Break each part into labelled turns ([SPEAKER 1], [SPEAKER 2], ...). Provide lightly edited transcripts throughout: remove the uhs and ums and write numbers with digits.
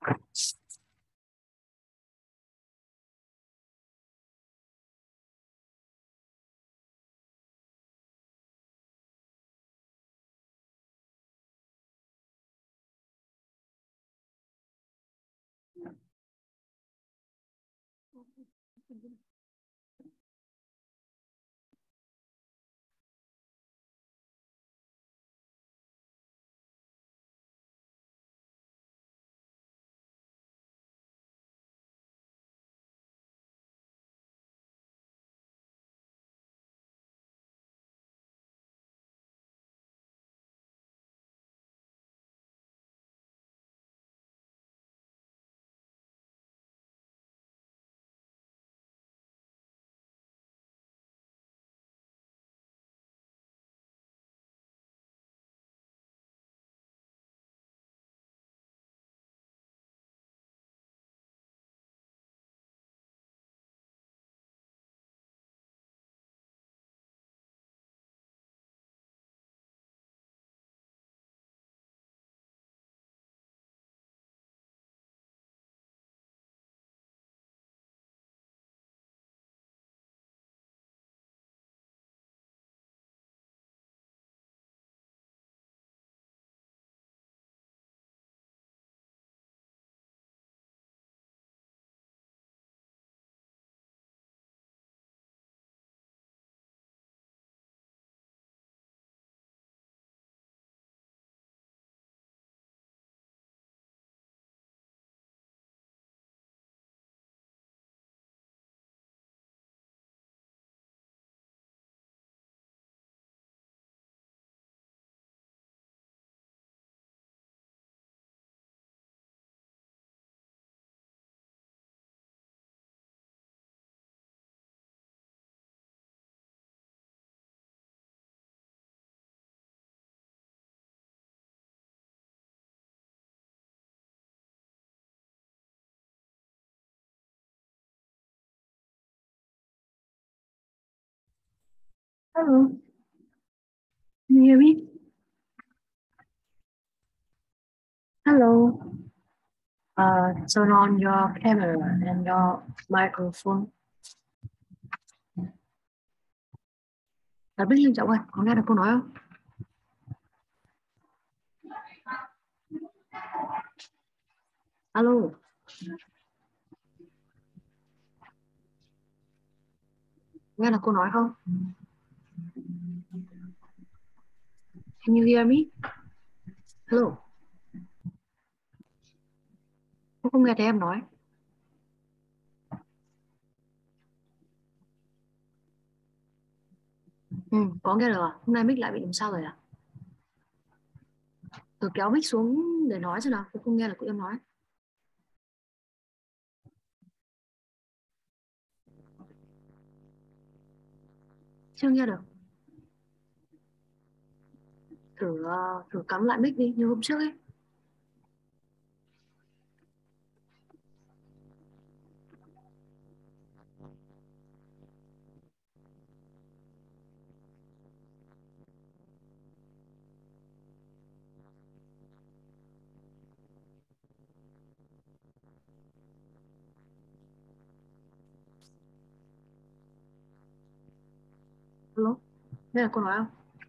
[SPEAKER 1] Hello, can you hear me? Hello. Turn on your camera and your microphone. Biết Linh Trọng ơi, có nghe được cô nói không? Alo, nghe được cô nói không? Can you hear me? Hello. Cô không nghe thấy em nói. Có nghe được à? Hôm nay mic lại bị làm sao rồi à? Thử kéo mic xuống để nói xem nào. Cô không nghe được cô em nói. Chưa nghe được. Thử cắm lại mic đi như hôm trước ấy. Hello, nghe được cô nói không?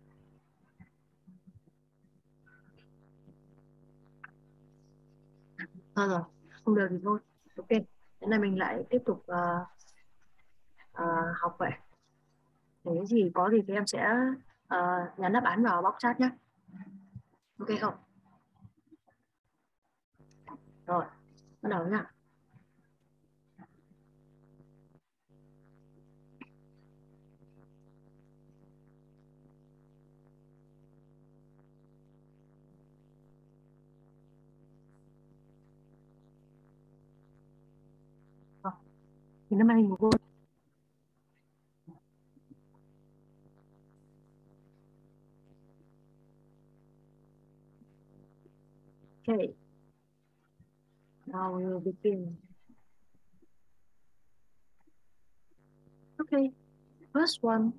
[SPEAKER 1] Rồi, không được thì thôi. Ok, hôm nay mình lại tiếp tục học vậy. Nếu gì có gì thì em sẽ nhắn đáp án vào box chat nhé. Ok không? Rồi, bắt đầu nha. Rồi, thì năm nay của cô. Okay, now we will begin. Okay, first one.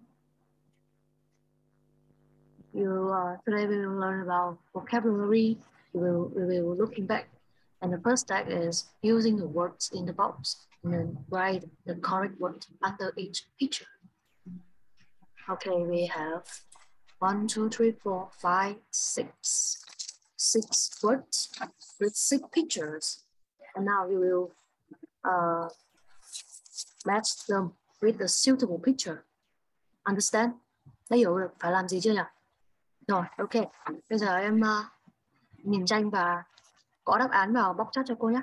[SPEAKER 1] Today we will learn about vocabulary. We will looking back And the first step is using the words in the box and then write the correct word under each picture. Okay, we have 1, 2, 3, 4, 5, 6. 6 words with 6 pictures. And now we will match them with the suitable picture. Understand? Đã hiểu được phải làm gì chưa nhỉ? Rồi, ok. Bây giờ em nhìn tranh và có đáp án vào box chat cho cô nhé.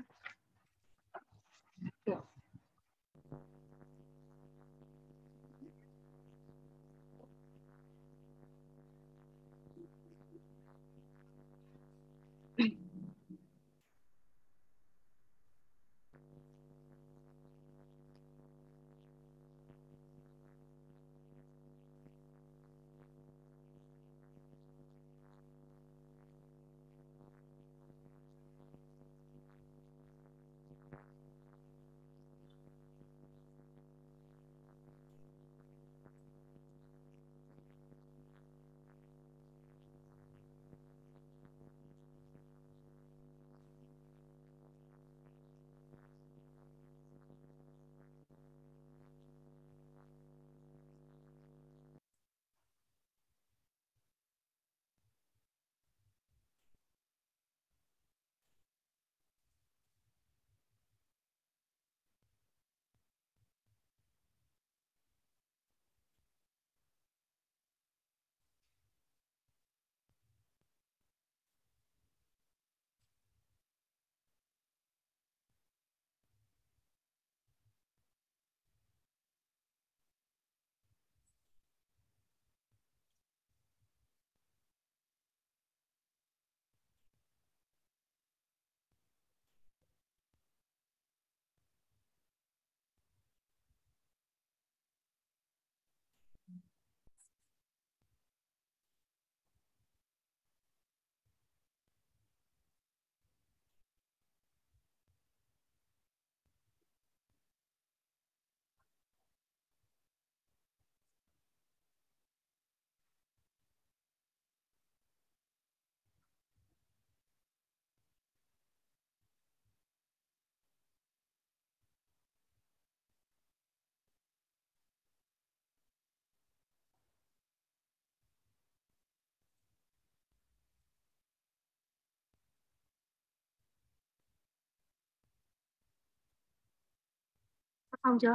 [SPEAKER 1] Xong chưa?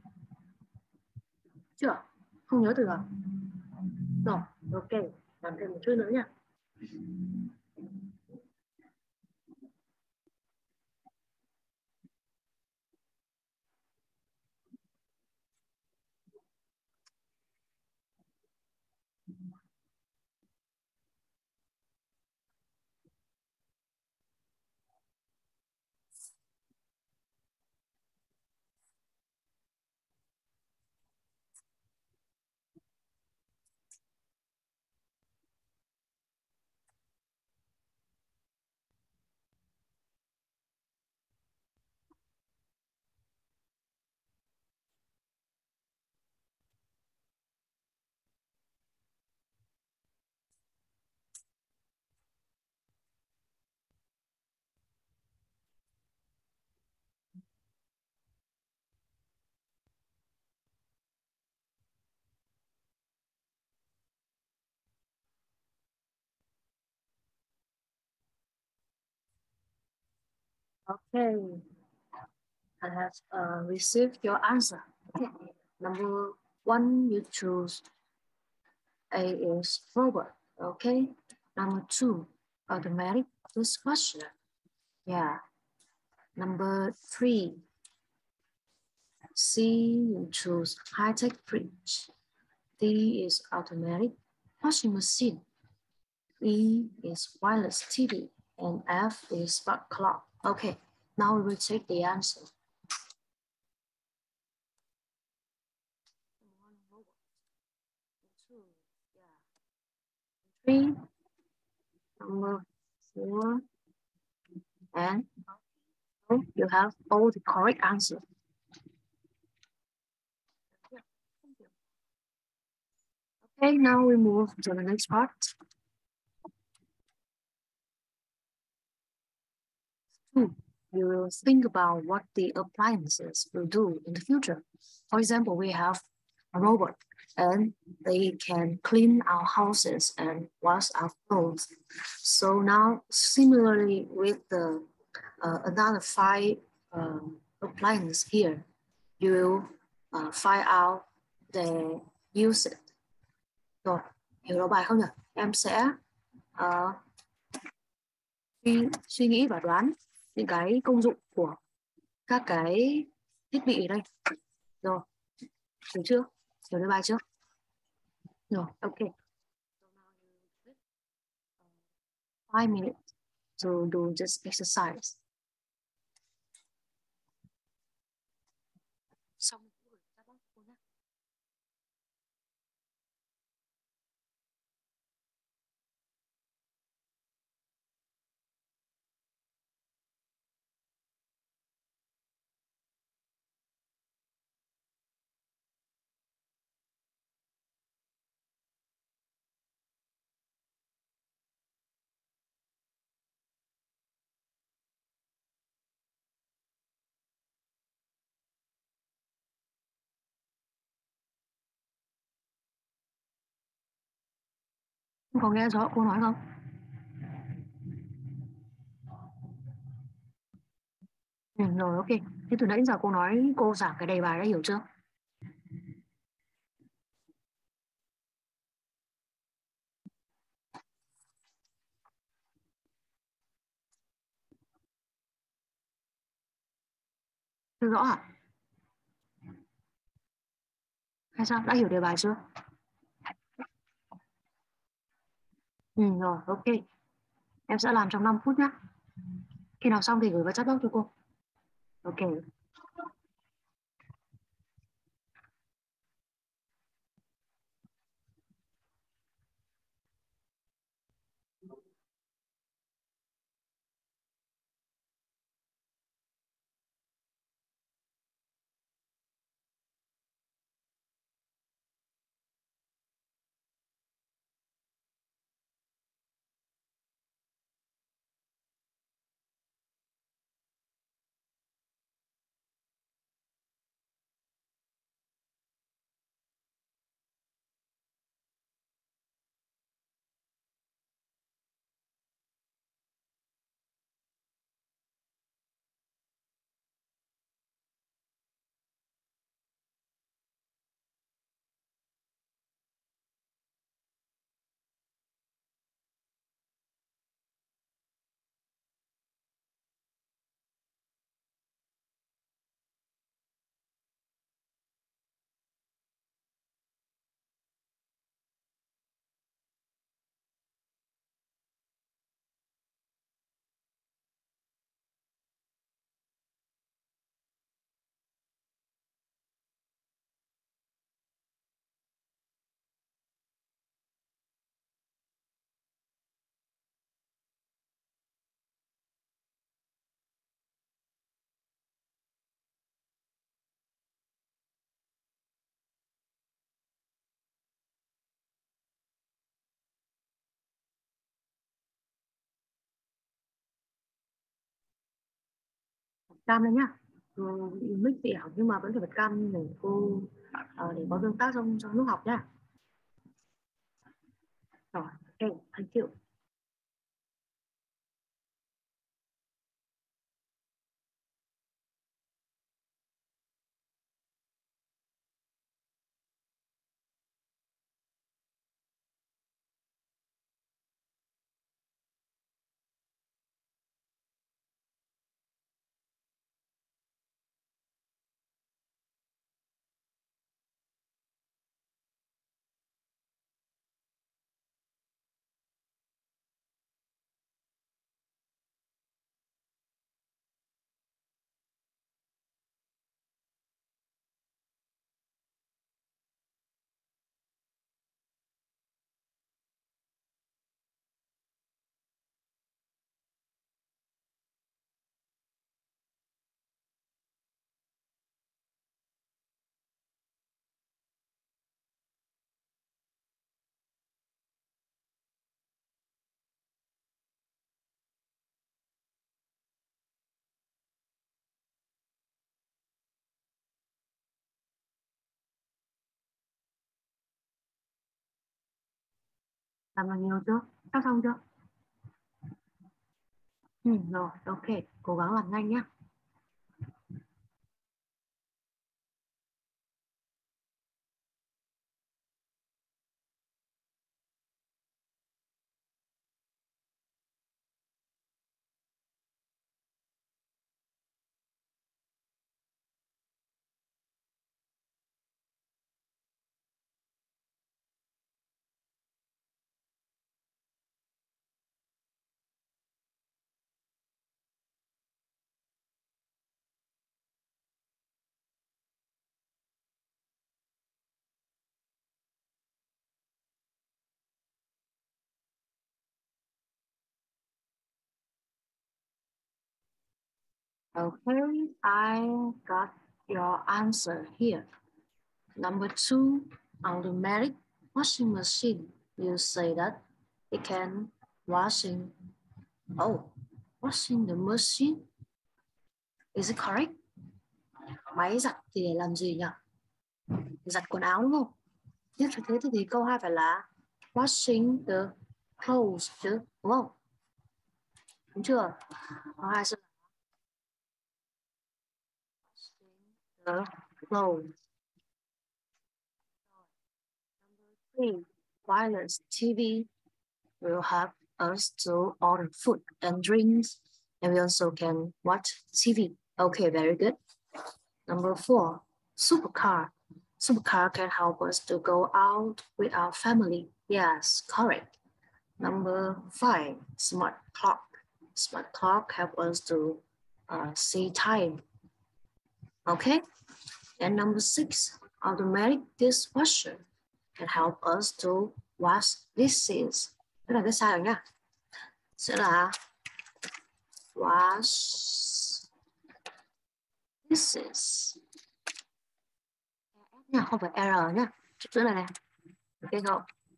[SPEAKER 1] Chưa? Không nhớ từ à? Rồi, ok. Làm thêm một chút nữa nha. Okay. I have received your answer. Okay. Number 1, you choose A is forward. Okay. Number 2, automatic dishwasher. Yeah. Number 3, C, you choose high-tech fridge. D is automatic washing machine. E is wireless TV. And F is smart clock. Okay. Now we will check the answer. Three, number 4, and you have all the correct answer. Okay, now we move to the next part. Two, you will think about what the appliances will do in the future. For example, we have a robot and they can clean our houses and wash our clothes. So now, similarly with the another five appliances here, you will find out the usage. Rồi, hiểu rõ bài không nhỉ? Em sẽ uh, suy nghĩ và đoán những cái công dụng của các cái thiết bị ở đây. Rồi, hiểu chưa? Hiểu được bài chưa? Rồi, ok. 5 minutes to do this exercise. Xong có nghe rõ cô nói không? Rồi, ok. Thế từ nãy đến giờ cô nói, cô giảng cái đề bài đã hiểu chưa? Chưa rõ hả? Hay sao? Đã hiểu đề bài chưa? Rồi, ok. Em sẽ làm trong 5 phút nhé. Khi nào xong thì gửi vào chat box cho cô. Ok. Cam lên nhá. Mic bị ảo nhưng mà vẫn phải bật cam để cô để có tương tác trong lúc học nhá. Rồi, ok, thank you. Làm được nhiều chưa? Sắp xong chưa? Rồi, ok, cố gắng làm nhanh nhé. Okay, I got your answer here. Number 2, automatic washing machine. You say that it can washing. Oh, washing the machine. Is it correct? Máy giặt thì để làm gì nhỉ? Giặt quần áo đúng không? Nếu thế thì câu 2 phải là washing the clothes chứ, đúng không? Đúng chưa? Câu 2 sẽ là washing the clothes. Number 3, wireless TV will help us to order food and drinks, and we also can watch TV. Okay, very good. Number 4, supercar. Supercar can help us to go out with our family. Yes, correct. Number 5, smart clock. Smart clock help us to see time. Okay. And number 6, automatic dishwasher can help us to wash dishes. Tức là cái sai rồi nha. Sẽ là wash dishes. Nha, không phải error nha. Chút nữa này. Ok không?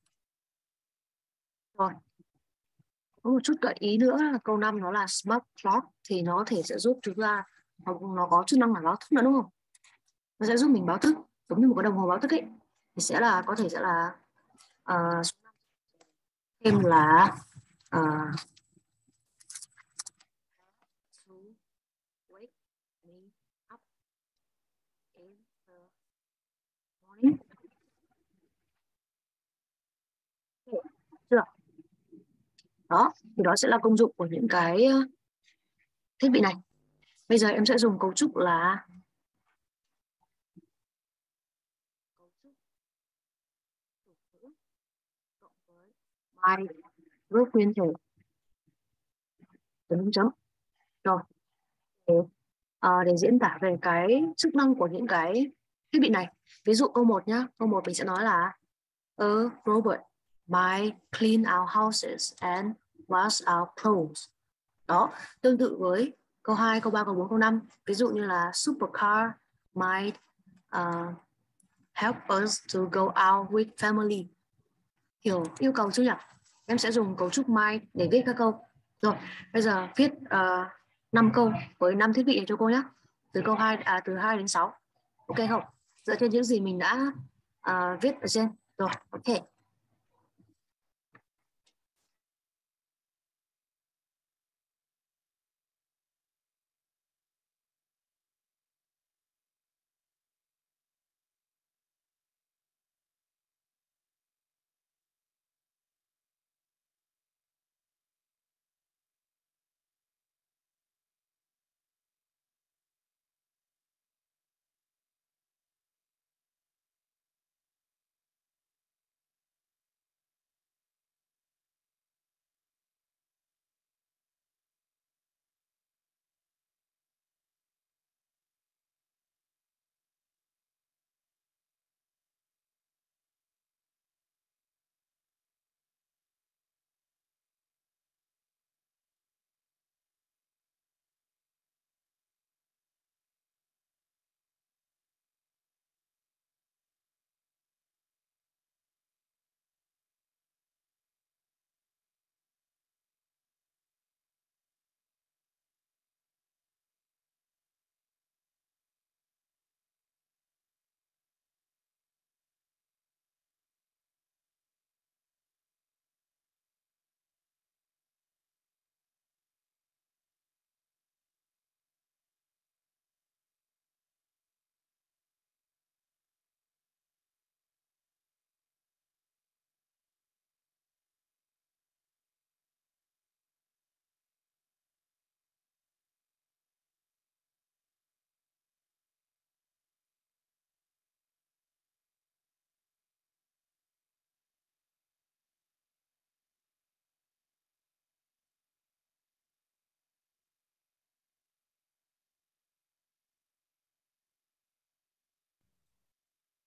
[SPEAKER 1] Rồi. Có một chút gợi ý nữa là câu 5 nó là smart clock thì nó có thể sẽ giúp chúng ta, nó có chức năng là báo thức nữa đúng không? Nó sẽ giúp mình báo thức giống như một cái đồng hồ báo thức ấy. Thì sẽ là có thể sẽ là thêm là wake me up in the morning. Chưa? Đó, thì đó sẽ là công dụng của những cái thiết bị này. Bây giờ em sẽ dùng cấu trúc là cấu trúc chủ ngữ cộng với my group nguyên thể chấm chấm. Rồi, để diễn tả về cái chức năng của những cái thiết bị này. Ví dụ câu 1 nhá, câu 1 mình sẽ nói là a robot might clean our houses and wash our clothes. Đó, tương tự với câu 2, câu 3, câu 4, câu 5. Ví dụ như là supercar might help us to go out with family. Hiểu yêu cầu chưa nhỉ? Em sẽ dùng cấu trúc might để viết các câu. Rồi, bây giờ viết 5 câu với 5 thiết bị này cho cô nhé. Từ 2 đến 6. Ok không? Dựa trên những gì mình đã viết ở trên. Rồi, ok.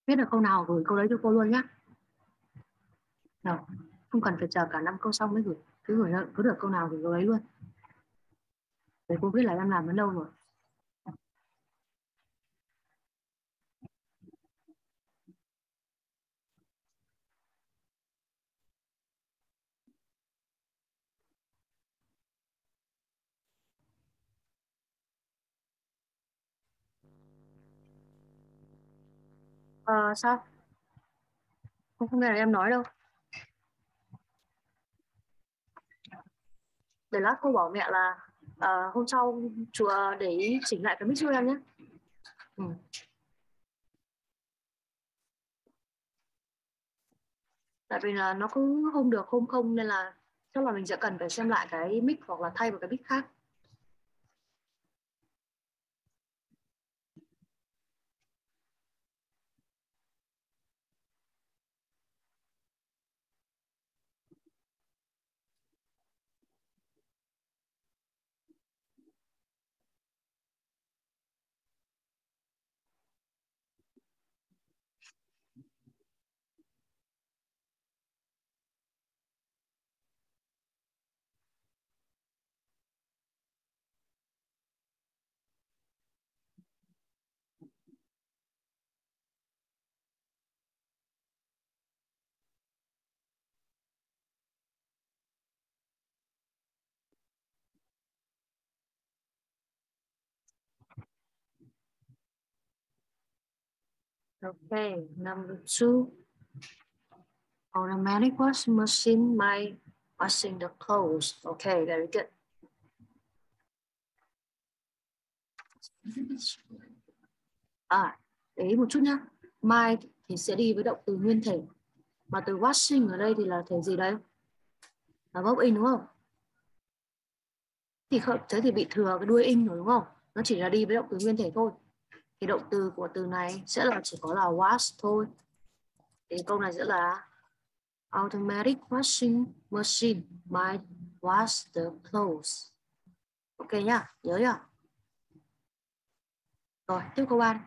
[SPEAKER 1] Biết được câu nào gửi câu đấy cho cô luôn nhá. Rồi, không cần phải chờ cả 5 câu xong mới gửi. Cứ được câu nào gửi câu đấy luôn. Để cô biết là em làm đến đâu rồi. Sao? Không nghe là em nói đâu. Để lát cô bảo mẹ là hôm sau chùa để ý chỉnh lại cái mic cho em nhé. Ừ. Tại vì là nó cứ hôm được hôm không nên là chắc là mình sẽ cần phải xem lại cái mic hoặc là thay vào cái mic khác. Okay, number 2. Automatic washing machine by washing the clothes. Okay, very good. Để ý một chút nhá. My thì sẽ đi với động từ nguyên thể. Mà từ washing ở đây thì là thể gì đấy? Là verb in đúng không? Thì không, thế thì bị thừa cái đuôi in rồi đúng không? Nó chỉ là đi với động từ nguyên thể thôi. Thì động từ của từ này sẽ là chỉ có là wash thôi. Thì câu này sẽ là automatic washing machine might wash the clothes. Ok nhá, nhớ nhá. Rồi, tiếp câu 3.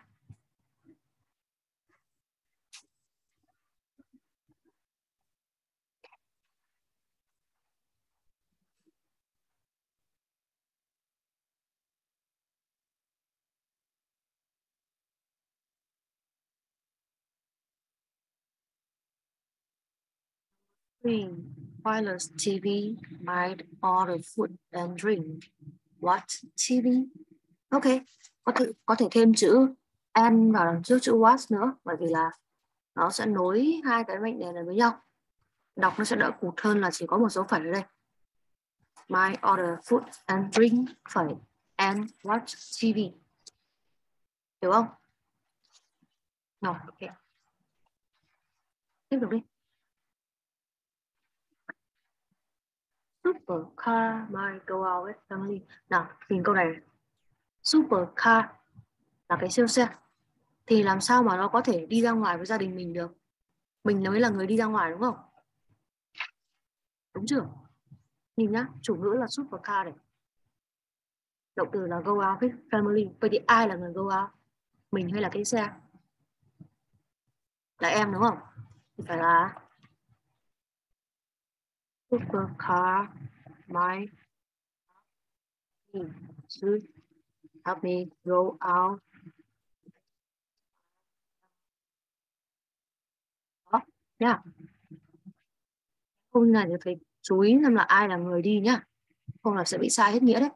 [SPEAKER 1] Wireless TV might order food and drink. What TV? Ok, có thể thêm chữ and vào đằng trước chữ what nữa, bởi vì là nó sẽ nối hai cái mệnh đề này với nhau. Đọc nó sẽ đỡ cụt hơn là chỉ có một dấu phẩy ở đây. My order food and drink phẩy and watch TV. Hiểu không? Rồi, ok. Tiếp tục đi. Supercar might go out with family. Nào, nhìn câu này. Supercar là cái siêu xe. Thì làm sao mà nó có thể đi ra ngoài với gia đình mình được? Mình mới là người đi ra ngoài đúng không? Đúng chưa? Nhìn nhá, chủ ngữ là supercar này. Động từ là go out with family. Vậy thì ai là người go out? Mình hay là cái xe? Là em đúng không? Thì phải là supercar might should help me go out. Đó, nhá. Câu này thì phải chú ý xem là ai là người đi nhá. Không là sẽ bị sai hết nghĩa đấy.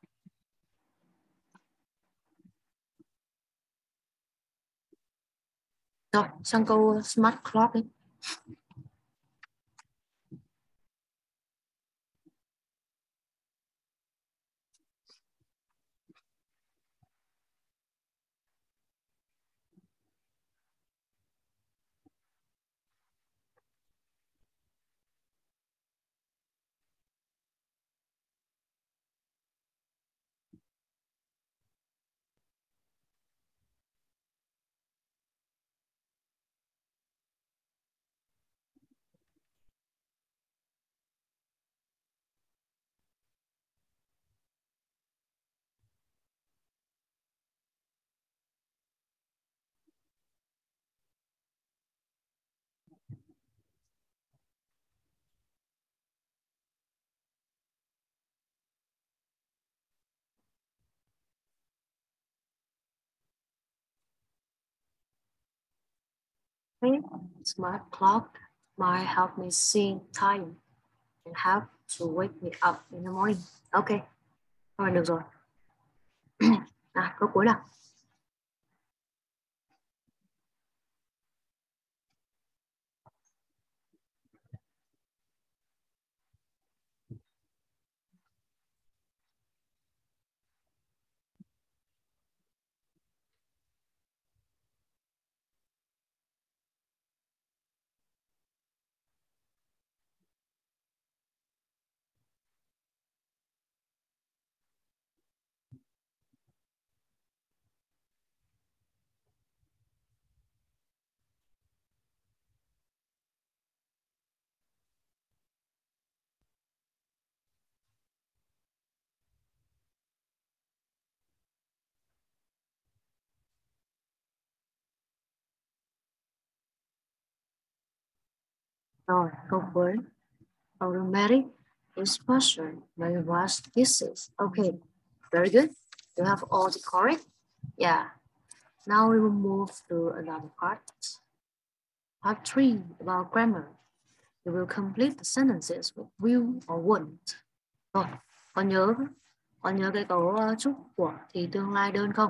[SPEAKER 1] Rồi, sang câu smart clock đi. Okay. Smart clock might help me see time and help to wake me up in the morning. Ok, rồi được rồi. Câu cuối nào. Rồi, câu cuối. Automatic dishwasher may wash dishes. Okay, very good. You have all the correct. Yeah. Now we will move to another part. Part 3 about grammar. You will complete the sentences with will or won't. Rồi, còn nhớ cái câu chúc của thì tương lai đơn không?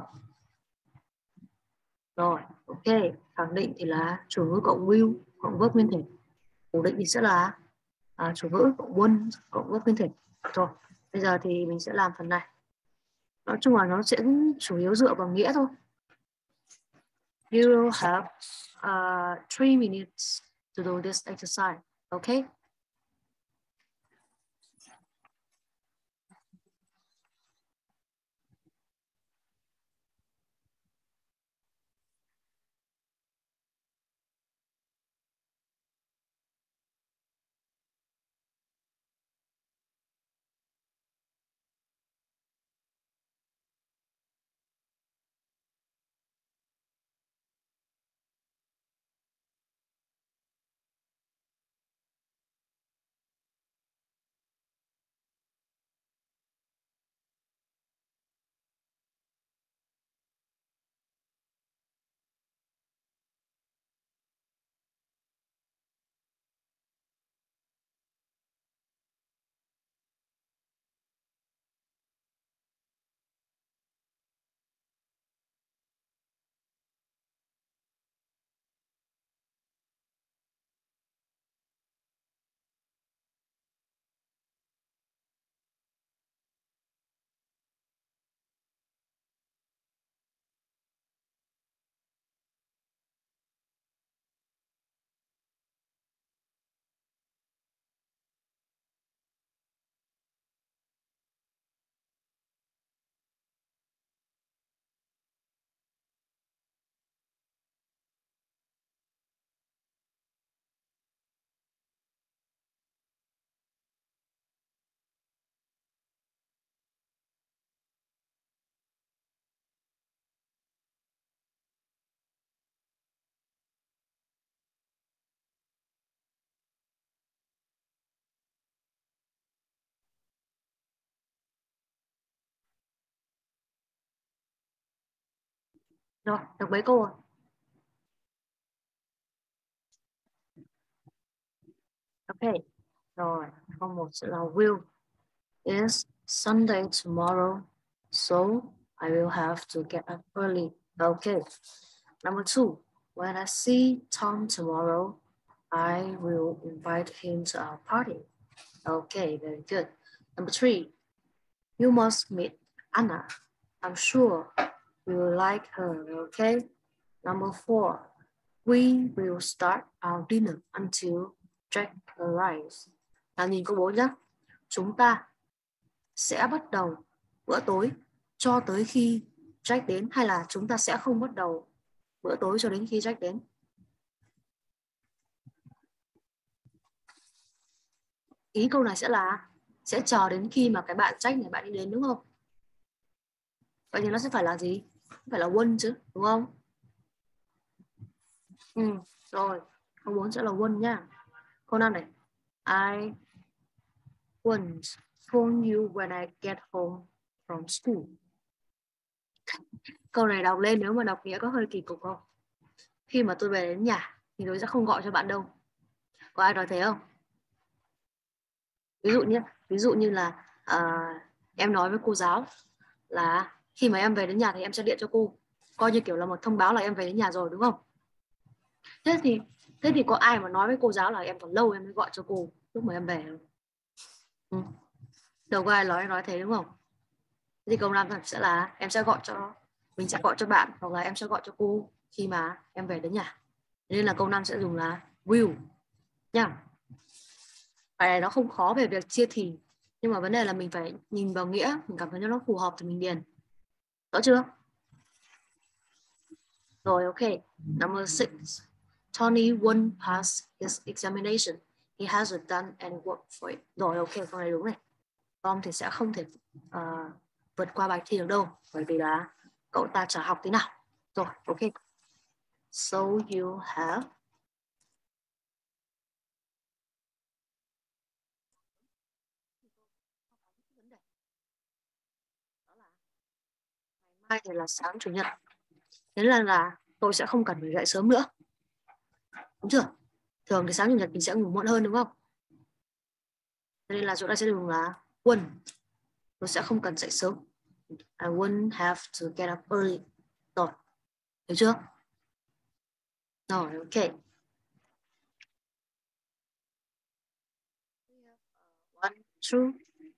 [SPEAKER 1] Rồi, ok. Khẳng định thì là chủ ngữ cộng will cộng verb nguyên thể. Phủ định thì sẽ là chủ ngữ cộng won't cộng verb nguyên thể. Rồi, bây giờ thì mình sẽ làm phần này. Nói chung là nó sẽ chủ yếu dựa vào nghĩa thôi. You will have 3 minutes to do this exercise. Okay? Rồi, được mấy câu rồi? Ok. Rồi, câu 1 sẽ là will. It's Sunday tomorrow, so I will have to get up early. Okay. Number 2. When I see Tom tomorrow, I will invite him to our party. Okay, very good. Number 3. You must meet Anna. I'm sure you will like her, okay? Number 4. We will start our dinner until Jack arrives. Nào nhìn câu 4 nhé. Chúng ta sẽ bắt đầu bữa tối cho tới khi Jack đến, hay là chúng ta sẽ không bắt đầu bữa tối cho đến khi Jack đến? Ý câu này sẽ là sẽ chờ đến khi mà cái bạn Jack này bạn đi đến, đúng không? Vậy thì nó sẽ phải là gì? Phải là won't chứ, đúng không? Rồi, câu 4 sẽ là won't nhá. Câu 5 này. I won't phone you when I get home from school. Câu này đọc lên nếu mà đọc nghĩa có hơi kỳ cục không? Khi mà tôi về đến nhà thì tôi sẽ không gọi cho bạn đâu. Có ai nói thế không? Ví dụ như là em nói với cô giáo là khi mà em về đến nhà thì em sẽ điện cho cô, coi như kiểu là một thông báo là em về đến nhà rồi, đúng không? Thế thì có ai mà nói với cô giáo là em còn lâu em mới gọi cho cô lúc mà em về không? Ừ. Đâu có ai nói thế, đúng không? Thế thì câu 5 sẽ là mình sẽ gọi cho bạn, hoặc là em sẽ gọi cho cô khi mà em về đến nhà. Nên là câu 5 sẽ dùng là will nha. Bài này nó không khó về việc chia thì, nhưng mà vấn đề là mình phải nhìn vào nghĩa, mình cảm thấy nó phù hợp thì mình điền. Rõ chưa? Rồi, ok. Number 6. Tony won't pass his examination. He hasn't done any work for it. Rồi, ok, câu này đúng này. Tom thì sẽ không thể vượt qua bài thi được đâu, bởi vì là cậu ta chả học tí nào. Rồi, ok. So you have mai thì là sáng chủ nhật, thế là tôi sẽ không cần phải dậy sớm nữa, đúng chưa? Thường thì sáng chủ nhật mình sẽ ngủ muộn hơn, đúng không? Cho nên là chỗ này sẽ dùng là won't. Tôi sẽ không cần dậy sớm. I wouldn't have to get up early. Rồi, hiểu chưa? Rồi, ok. One, two,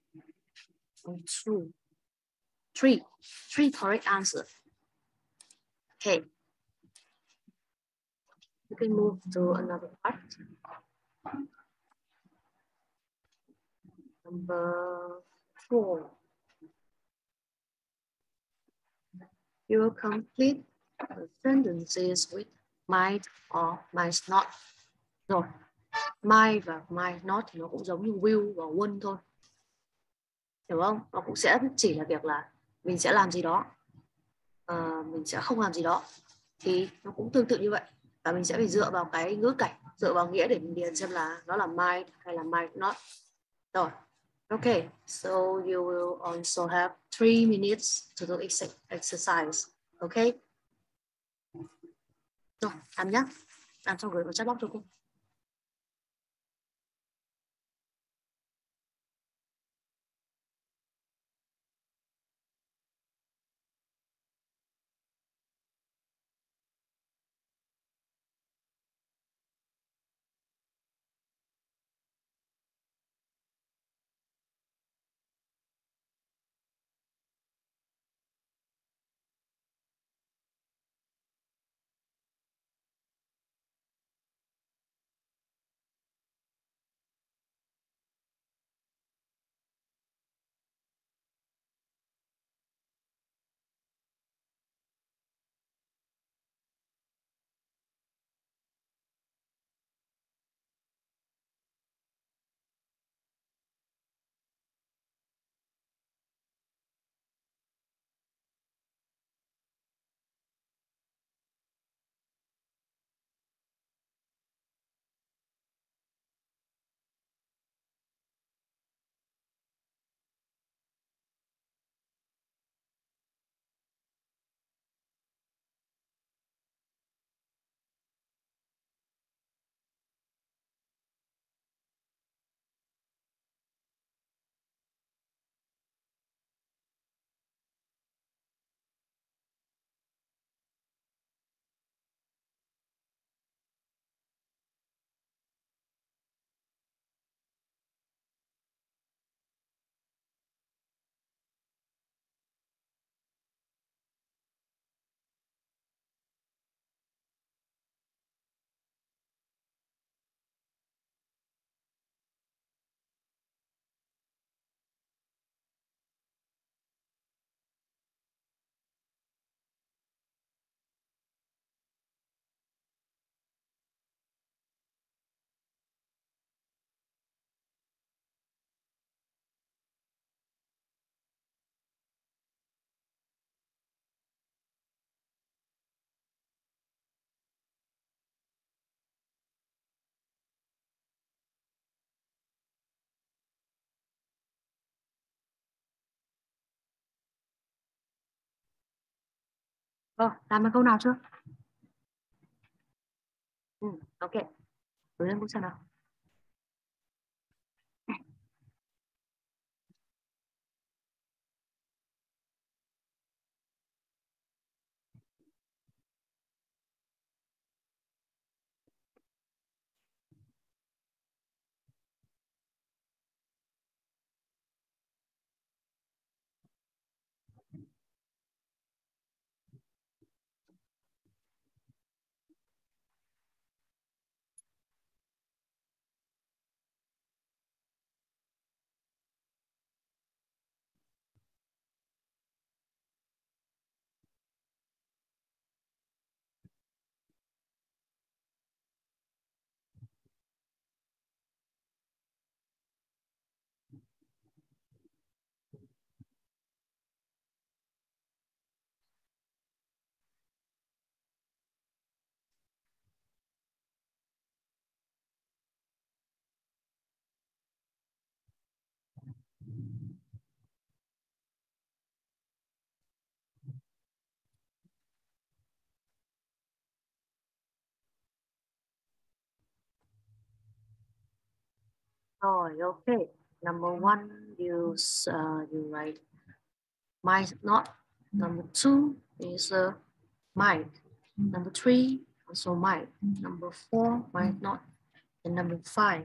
[SPEAKER 1] two, three. Three correct answer. Okay. You can move to another part. Number 4. You will complete the sentences with might or might not. Rồi, might và might not thì nó cũng giống như will và won't thôi. Hiểu không? Nó cũng sẽ chỉ là việc là mình sẽ làm gì đó, mình sẽ không làm gì đó, thì nó cũng tương tự như vậy. Và mình sẽ phải dựa vào cái ngữ cảnh, dựa vào nghĩa để mình điền xem là nó là might hay là might not. Rồi, okay, so you will also have 3 minutes to do exercise. Okay. Rồi, làm nhá. Làm xong gửi vào chat box cho cô. Rồi, làm được câu nào chưa? Ừ. Ok, đối lên bút xem nào. Rồi, ok. Number one, you write might not. Number two is might. Number three also might. Number four might not. And number five,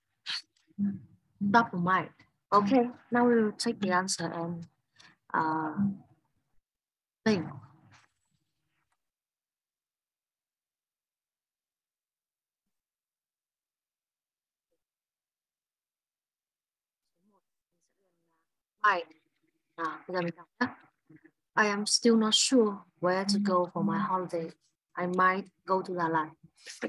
[SPEAKER 1] double might. Okay, now we will take the answer and think. Might. Bây giờ mình đọc nhé. I am still not sure where to go for my holiday. I might go to Đà Lạt.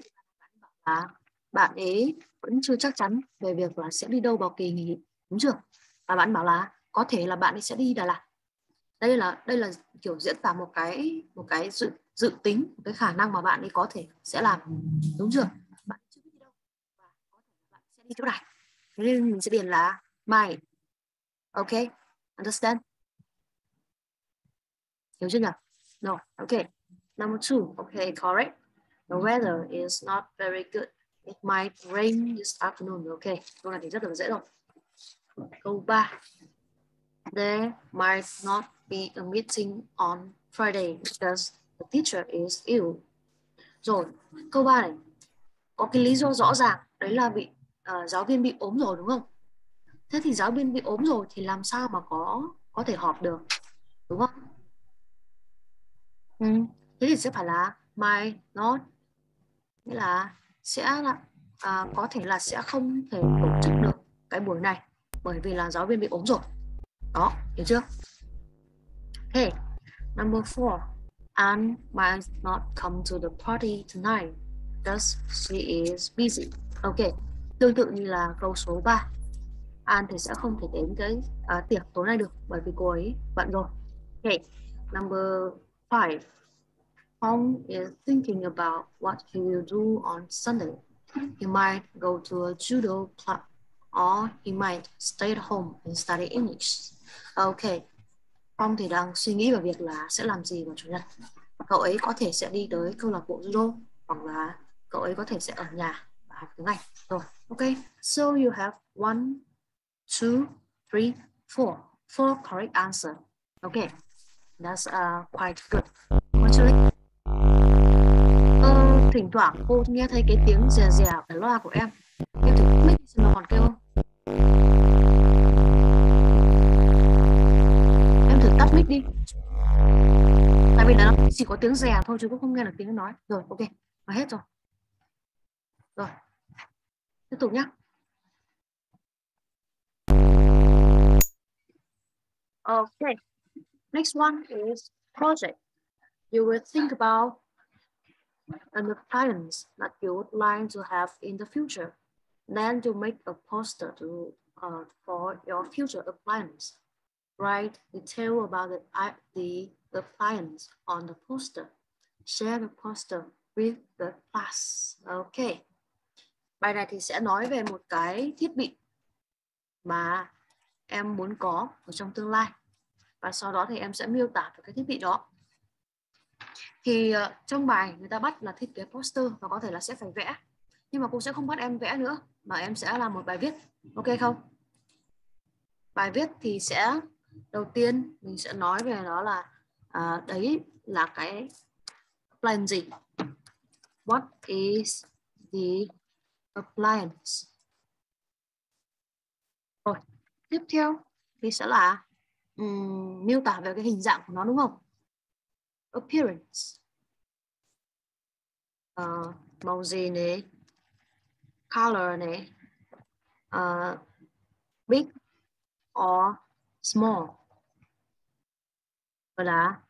[SPEAKER 1] Bạn ấy vẫn chưa chắc chắn về việc là sẽ đi đâu vào kỳ nghỉ, đúng chưa? Và bạn bảo là có thể là bạn ấy sẽ đi Đà Lạt. Đây là kiểu diễn tả một cái dự tính, cái khả năng mà bạn ấy có thể sẽ làm, đúng chưa? Bạn chưa biết đi đâu và có thể bạn sẽ đi chỗ này. Thế nên mình sẽ điền là might. Ok, understand? Hiểu chưa nhỉ? No, okay. Number two, okay, correct. The weather is not very good. It might rain this afternoon. Okay, câu này thì rất là dễ rồi. Câu 3. There might not be a meeting on Friday because the teacher is ill. Rồi, câu 3 này có cái lý do rõ ràng, đấy là giáo viên bị ốm rồi đúng không? Thế thì giáo viên bị ốm rồi thì làm sao mà có thể họp được, đúng không? Thế thì sẽ phải là might not, nghĩa là sẽ là có thể là sẽ không thể tổ chức được cái buổi này bởi vì là giáo viên bị ốm rồi. Đó, hiểu chưa? Okay, number 4. Anne might not come to the party tonight because she is busy. Ok, tương tự như là câu số 3. Anne thì sẽ không thể đến cái tiệc tối nay được bởi vì cô ấy bận rồi. Okay, number 5. Phong is thinking about what he will do on Sunday. He might go to a judo club or he might stay at home and study English. Ok, Phong thì đang suy nghĩ về việc là sẽ làm gì vào chủ nhật. Cậu ấy có thể sẽ đi tới câu lạc bộ judo hoặc là cậu ấy có thể sẽ ở nhà và học tiếng Anh. Rồi, ok. So you have 1, 2, 3, 4. 4 correct answer. Okay, that's quite good. What's your thỉnh thoảng cô nghe thấy cái tiếng rè rè ở loa của em. Em thử mic xem nó còn kêu không? Em thử tắt mic đi. Tại vì là nó chỉ có tiếng rè thôi chứ cũng không nghe được tiếng nó nói. Rồi, ok. Và hết rồi. Rồi. Tiếp tục nhé. Okay. Next one is project. You will think about the plans that you would like to have in the future. Then you make a poster for your future plans. Write detail about the plans on the poster. Share the poster with the class. Okay. Bài này thì sẽ nói về một cái thiết bị mà em muốn có ở trong tương lai. Và sau đó thì em sẽ miêu tả về cái thiết bị đó. Thì trong bài người ta bắt là thiết kế poster và có thể là sẽ phải vẽ. Nhưng mà cô sẽ không bắt em vẽ nữa, mà em sẽ làm một bài viết. Ok không? Bài viết thì sẽ đầu tiên mình sẽ nói về đó là đấy là cái plan gì. What is the appliance? Rồi, tiếp theo thì sẽ là miêu tả về cái hình dạng của nó, đúng không? Appearance. Màu gì này, color này, big or small. Rồi là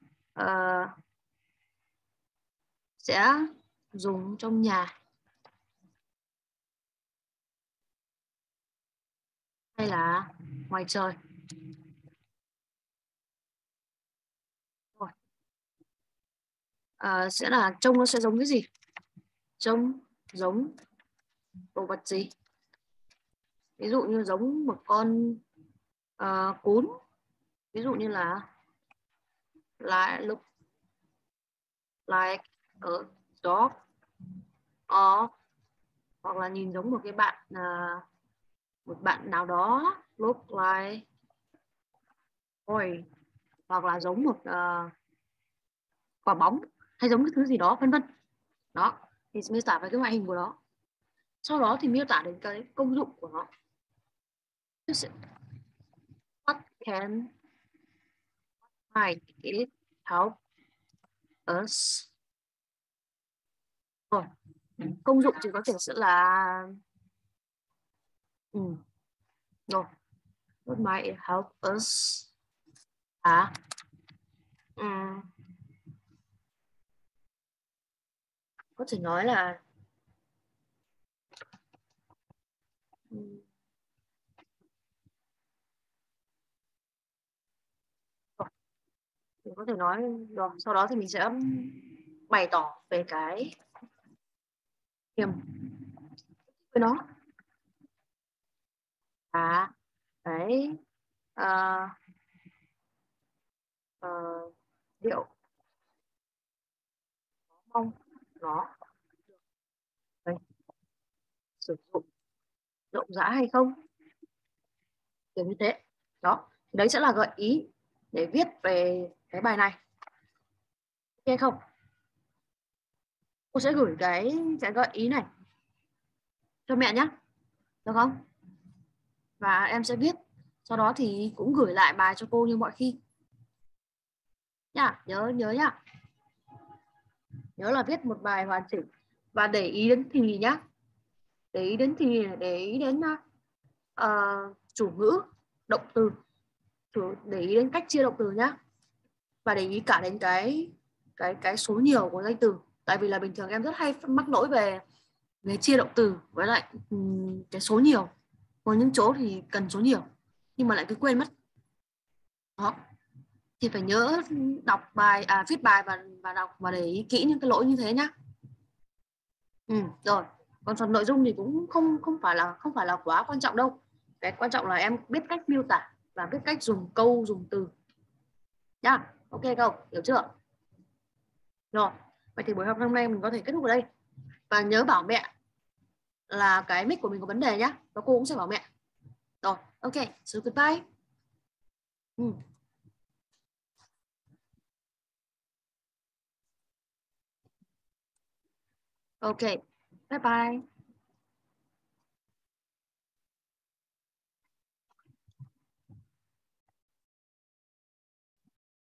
[SPEAKER 1] sẽ dùng trong nhà hay là ngoài trời. Rồi. Sẽ là trông nó sẽ giống cái gì? Trông giống đồ vật gì? Ví dụ như giống một con cún, ví dụ như là look like a dog, hoặc là nhìn giống một cái bạn một bạn nào đó, look like boy, hoặc là giống một quả bóng, hay giống cái thứ gì đó, vân vân. Đó thì miêu tả về cái ngoại hình của nó. Sau đó thì miêu tả đến cái công dụng của nó. What can it help us? Rồi, công dụng thì có thể sẽ là rồi, what might it help us? Có thể nói là mình có thể nói rồi, sau đó thì mình sẽ bày tỏ về cái điểm với nó cái điệu mong nó đấy, sử dụng rộng rãi hay không, kiểu như thế. Đó, đấy sẽ là gợi ý để viết về cái bài này. Ok không? Cô sẽ gửi cái gợi ý này cho mẹ nhé, được không? Và em sẽ viết, sau đó thì cũng gửi lại bài cho cô như mọi khi nhá. Nhớ nhá, nhớ là viết một bài hoàn chỉnh và để ý đến thì nhá, để ý đến thì, để ý đến chủ ngữ, động từ, để ý đến cách chia động từ nhá, và để ý cả đến cái số nhiều của danh từ. Tại vì là bình thường em rất hay mắc lỗi về chia động từ với lại cái số nhiều, có những chỗ thì cần số nhiều nhưng mà lại cứ quên mất. Đó thì phải nhớ đọc bài, viết bài và đọc và để ý kỹ những cái lỗi như thế nhá. Rồi, còn phần nội dung thì cũng không phải là quá quan trọng đâu. Cái quan trọng là em biết cách miêu tả và biết cách dùng câu, dùng từ nhá. Ok không? Hiểu chưa? Rồi, vậy thì buổi học hôm nay mình có thể kết thúc ở đây. Và nhớ bảo mẹ là cái mic của mình có vấn đề nhá. Và cô cũng sẽ bảo mẹ. Rồi, ok, so goodbye. Ok, bye bye.